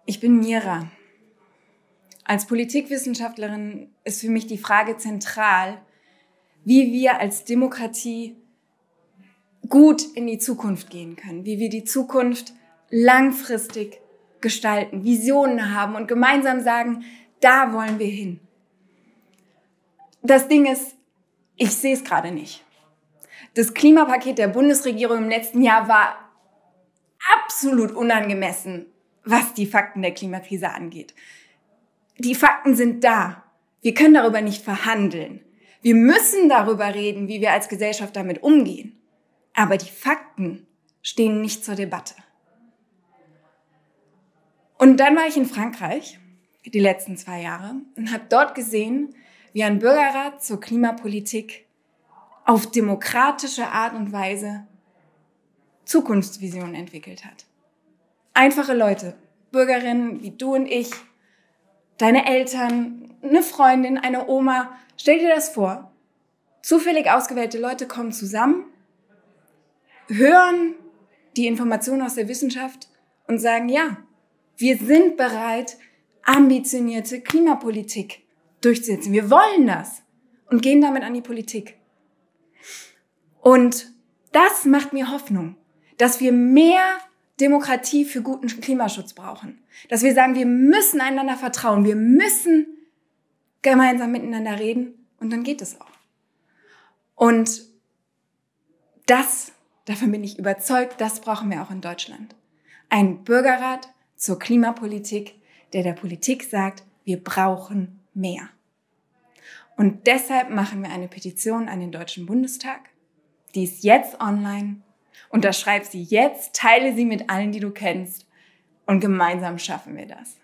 Ich bin Mira. Als Politikwissenschaftlerin ist für mich die Frage zentral, wie wir als Demokratie gut in die Zukunft gehen können, wie wir die Zukunft langfristig gestalten, Visionen haben und gemeinsam sagen, da wollen wir hin. Das Ding ist, ich sehe es gerade nicht. Das Klimapaket der Bundesregierung im letzten Jahr war absolut unangemessen, was die Fakten der Klimakrise angeht. Die Fakten sind da. Wir können darüber nicht verhandeln. Wir müssen darüber reden, wie wir als Gesellschaft damit umgehen. Aber die Fakten stehen nicht zur Debatte. Und dann war ich in Frankreich, die letzten 2 Jahre, und habe dort gesehen, wie ein Bürgerrat zur Klimapolitik auf demokratische Art und Weise Zukunftsvisionen entwickelt hat. Einfache Leute, Bürgerinnen wie du und ich, deine Eltern, eine Freundin, eine Oma. Stell dir das vor. Zufällig ausgewählte Leute kommen zusammen, hören die Informationen aus der Wissenschaft und sagen, ja, wir sind bereit, ambitionierte Klimapolitik durchzusetzen. Wir wollen das und gehen damit an die Politik. Und das macht mir Hoffnung, dass wir mehr Demokratie für guten Klimaschutz brauchen. Dass wir sagen, wir müssen einander vertrauen, wir müssen gemeinsam miteinander reden und dann geht es auch. Und davon bin ich überzeugt, das brauchen wir auch in Deutschland. Ein Bürgerrat zur Klimapolitik, der Politik sagt, wir brauchen mehr. Und deshalb machen wir eine Petition an den Deutschen Bundestag. Die ist jetzt online. Unterschreib sie jetzt, teile sie mit allen, die du kennst und gemeinsam schaffen wir das.